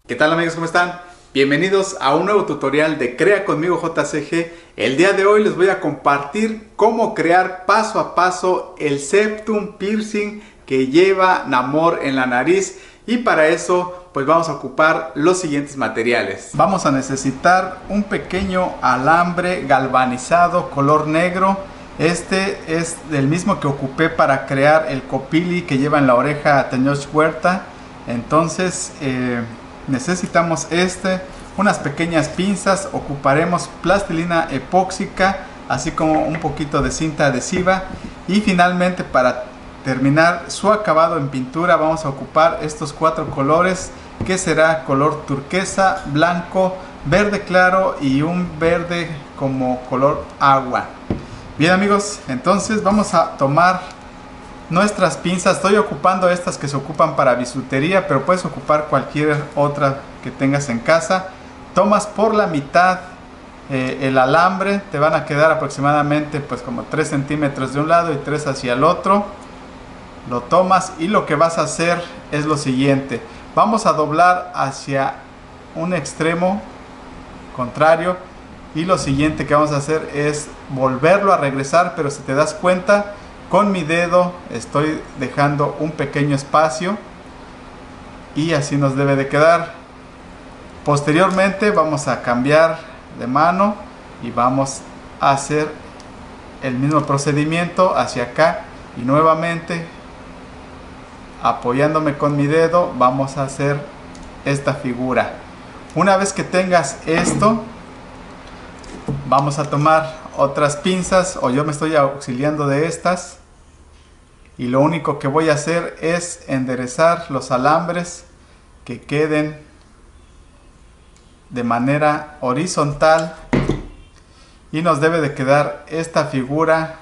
¿Qué tal amigos? ¿Cómo están? Bienvenidos a un nuevo tutorial de Crea Conmigo JCG. El día de hoy les voy a compartir cómo crear paso a paso el septum piercing que lleva Namor en la nariz. Y para eso pues vamos a ocupar los siguientes materiales. Vamos a necesitar un pequeño alambre galvanizado color negro. Este es el mismo que ocupé para crear el copili que lleva en la oreja Tenoch Huerta. Entonces necesitamos unas pequeñas pinzas, ocuparemos plastilina epóxica, así como un poquito de cinta adhesiva, y finalmente para terminar su acabado en pintura vamos a ocupar estos 4 colores, que será color turquesa, blanco, verde claro y un verde como color agua. Bien amigos, entonces vamos a tomar nuestras pinzas. Estoy ocupando estas que se ocupan para bisutería, pero puedes ocupar cualquier otra que tengas en casa. Tomas por la mitad el alambre, te van a quedar aproximadamente pues como 3 centímetros de un lado y 3 hacia el otro. Lo tomas y lo que vas a hacer es lo siguiente: vamos a doblar hacia un extremo contrario, y lo siguiente que vamos a hacer es volverlo a regresar, pero si te das cuenta, con mi dedo estoy dejando un pequeño espacio y así nos debe de quedar. Posteriormente vamos a cambiar de mano y vamos a hacer el mismo procedimiento hacia acá, y nuevamente apoyándome con mi dedo vamos a hacer esta figura. Una vez que tengas esto, vamos a tomar otras pinzas, o yo me estoy auxiliando de estas, y lo único que voy a hacer es enderezar los alambres que queden de manera horizontal, y nos debe de quedar esta figura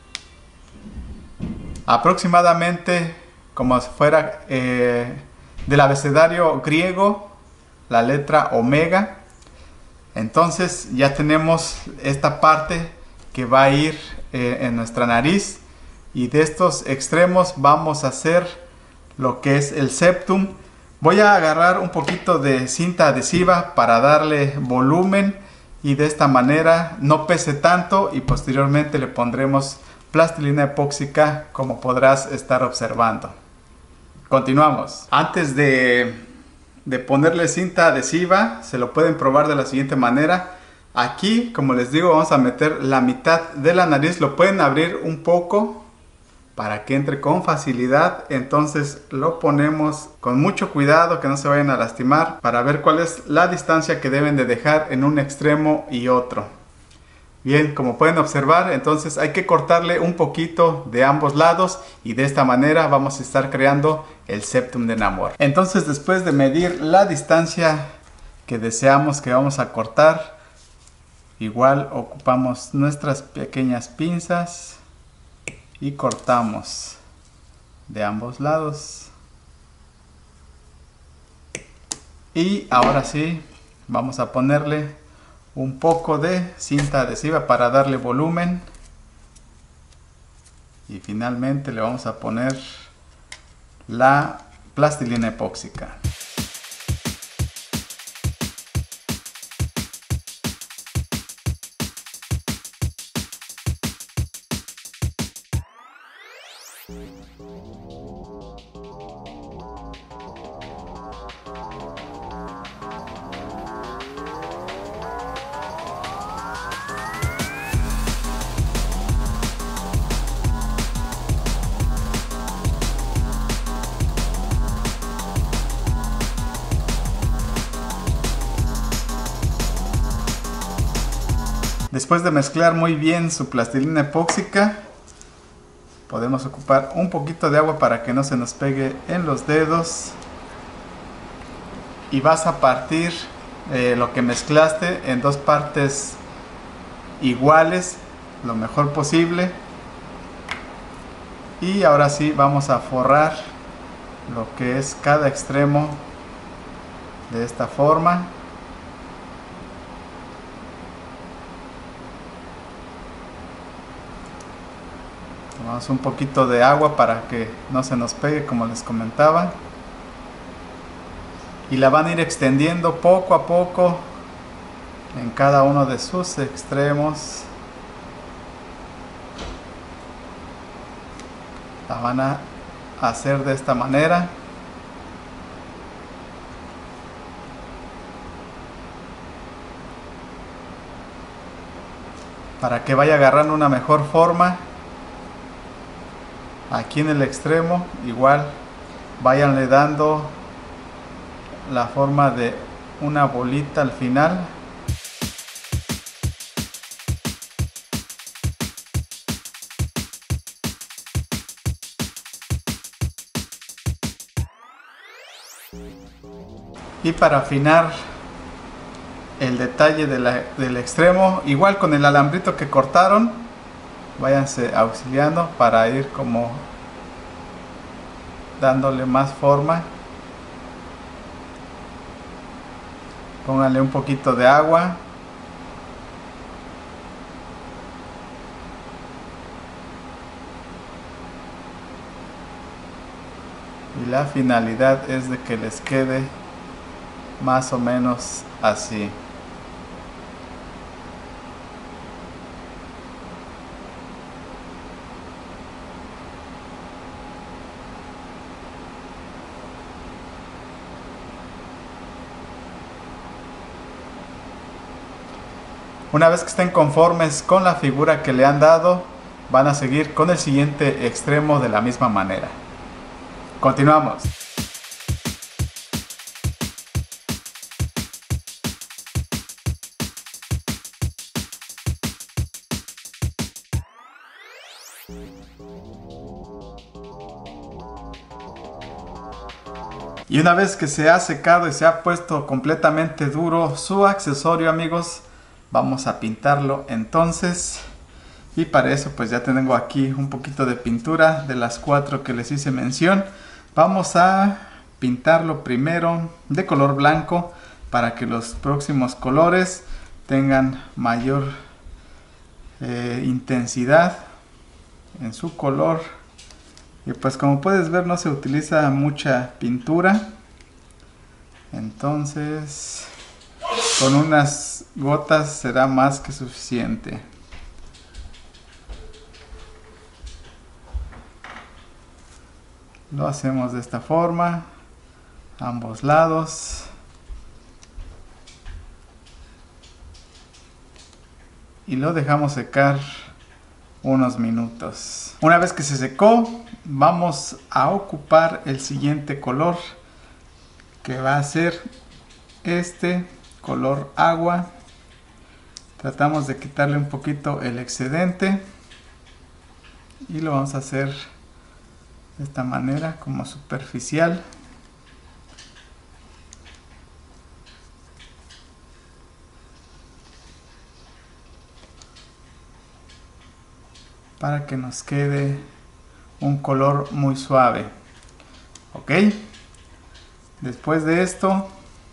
aproximadamente como si fuera del abecedario griego, la letra omega. Entonces ya tenemos esta parte que va a ir en nuestra nariz, y de estos extremos vamos a hacer lo que es el septum. Voy a agarrar un poquito de cinta adhesiva para darle volumen y de esta manera no pese tanto, y posteriormente le pondremos plastilina epóxica, como podrás estar observando. Continuamos. Antes de ponerle cinta adhesiva, se lo pueden probar de la siguiente manera. Aquí, como les digo, vamos a meter la mitad de la nariz. Lo pueden abrir un poco para que entre con facilidad. Entonces lo ponemos con mucho cuidado, que no se vayan a lastimar, para ver cuál es la distancia que deben de dejar en un extremo y otro. Bien, como pueden observar, entonces hay que cortarle un poquito de ambos lados, y de esta manera vamos a estar creando el septum de Namor. Entonces, después de medir la distancia que deseamos que vamos a cortar, igual ocupamos nuestras pequeñas pinzas y cortamos de ambos lados. Y ahora sí, vamos a ponerle un poco de cinta adhesiva para darle volumen, y finalmente le vamos a poner la plastilina epóxica. Después de mezclar muy bien su plastilina epóxica, podemos ocupar un poquito de agua para que no se nos pegue en los dedos, y vas a partir lo que mezclaste en 2 partes iguales lo mejor posible. Y ahora sí vamos a forrar lo que es cada extremo de esta forma. Tomamos un poquito de agua para que no se nos pegue, como les comentaba. y la van a ir extendiendo poco a poco en cada uno de sus extremos. La van a hacer de esta manera. Para que vaya agarrando una mejor forma. Aquí en el extremo igual váyanle dando la forma de una bolita al final. Y para afinar el detalle del extremo, igual con el alambrito que cortaron, váyanse auxiliando para ir como dándole más forma. Pónganle un poquito de agua. Y la finalidad es de que les quede más o menos así. Una vez que estén conformes con la figura que le han dado, van a seguir con el siguiente extremo de la misma manera. Continuamos. Y una vez que se ha secado y se ha puesto completamente duro su accesorio, amigos, vamos a pintarlo entonces. Y para eso pues ya tengo aquí un poquito de pintura de las 4 que les hice mención. Vamos a pintarlo primero de color blanco para que los próximos colores tengan mayor intensidad en su color. Y pues como puedes ver no se utiliza mucha pintura, entonces con unas gotas será más que suficiente. Lo hacemos de esta forma, ambos lados. Y lo dejamos secar unos minutos. Una vez que se secó, vamos a ocupar el siguiente color, que va a ser este color agua. Tratamos de quitarle un poquito el excedente y lo vamos a hacer de esta manera, como superficial. Para que nos quede un color muy suave. Ok, después de esto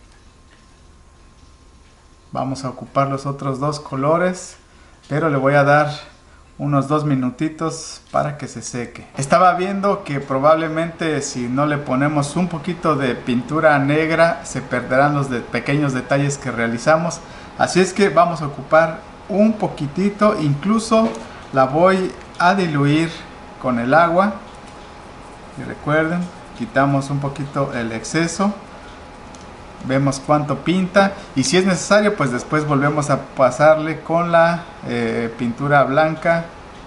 vamos a ocupar los otros dos colores, pero le voy a dar unos 2 minutitos para que se seque. Estaba viendo que probablemente si no le ponemos un poquito de pintura negra se perderán los pequeños detalles que realizamos, así es que vamos a ocupar un poquitito, incluso la voy a diluir con el agua. Y recuerden, quitamos un poquito el exceso, vemos cuánto pinta y si es necesario pues después volvemos a pasarle con la pintura blanca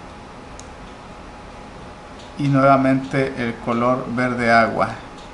y nuevamente el color verde agua.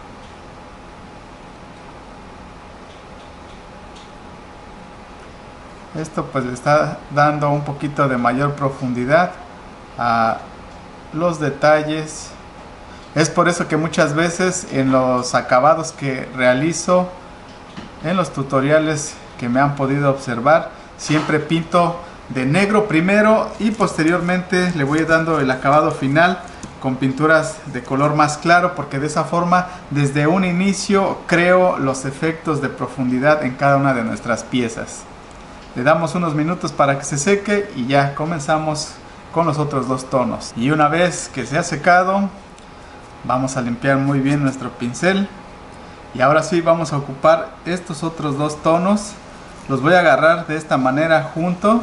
Esto pues le está dando un poquito de mayor profundidad a los detalles. Es por eso que muchas veces en los acabados que realizo, en los tutoriales que me han podido observar, siempre pinto de negro primero y posteriormente le voy dando el acabado final con pinturas de color más claro, porque de esa forma desde un inicio creo los efectos de profundidad en cada una de nuestras piezas. Le damos unos minutos para que se seque y ya comenzamos con los otros dos tonos. Y una vez que se ha secado, vamos a limpiar muy bien nuestro pincel Y ahora sí vamos a ocupar estos otros dos tonos. Los voy a agarrar de esta manera juntos.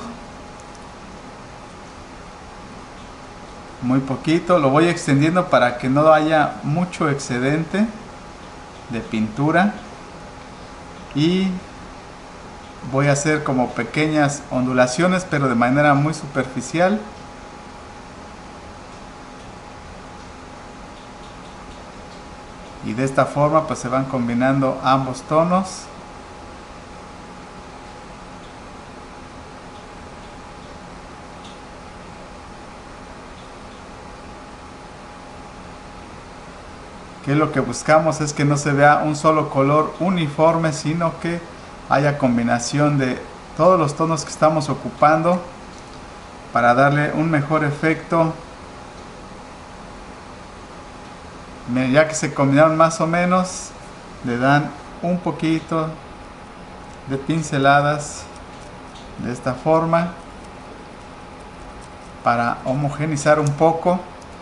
Muy poquito, lo voy extendiendo para que no haya mucho excedente de pintura. Y voy a hacer como pequeñas ondulaciones, pero de manera muy superficial. Y de esta forma pues se van combinando ambos tonos. Que lo que buscamos es que no se vea un solo color uniforme, sino que haya combinación de todos los tonos que estamos ocupando para darle un mejor efecto. Ya que se combinaron más o menos, le dan un poquito de pinceladas de esta forma para homogeneizar un poco.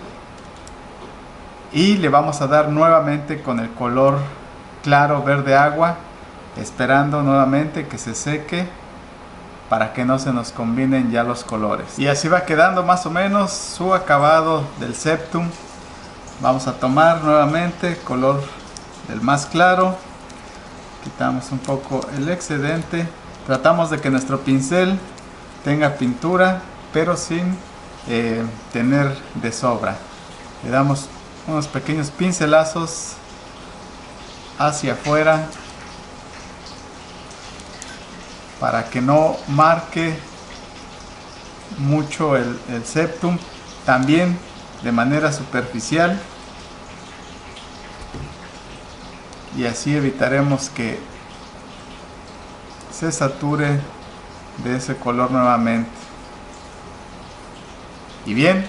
Y le vamos a dar nuevamente con el color claro verde agua, esperando nuevamente que se seque para que no se nos combinen ya los colores. Y así va quedando más o menos su acabado del Septum. Vamos a tomar nuevamente color del más claro, quitamos un poco el excedente, tratamos de que nuestro pincel tenga pintura pero sin tener de sobra. Le damos unos pequeños pincelazos hacia afuera para que no marque mucho el Septum, también de manera superficial, y así evitaremos que se sature de ese color nuevamente. Y bien,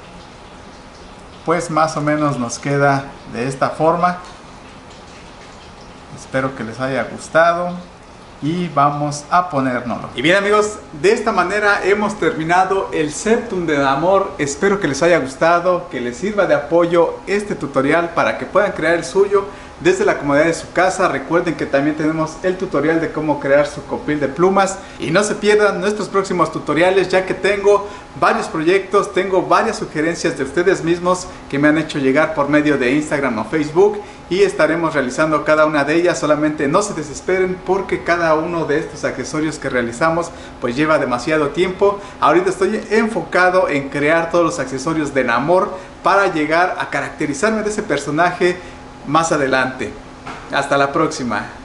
pues más o menos nos queda de esta forma. Espero que les haya gustado y vamos a ponérnoslo. Y bien amigos, de esta manera hemos terminado el Septum de Namor. Espero que les haya gustado, que les sirva de apoyo este tutorial para que puedan crear el suyo desde la comodidad de su casa. Recuerden que también tenemos el tutorial de cómo crear su copil de plumas. Y no se pierdan nuestros próximos tutoriales, ya que tengo varios proyectos, tengo varias sugerencias de ustedes mismos que me han hecho llegar por medio de Instagram o Facebook. Y estaremos realizando cada una de ellas. Solamente no se desesperen porque cada uno de estos accesorios que realizamos pues lleva demasiado tiempo. Ahorita estoy enfocado en crear todos los accesorios de Namor para llegar a caracterizarme de ese personaje más adelante. Hasta la próxima.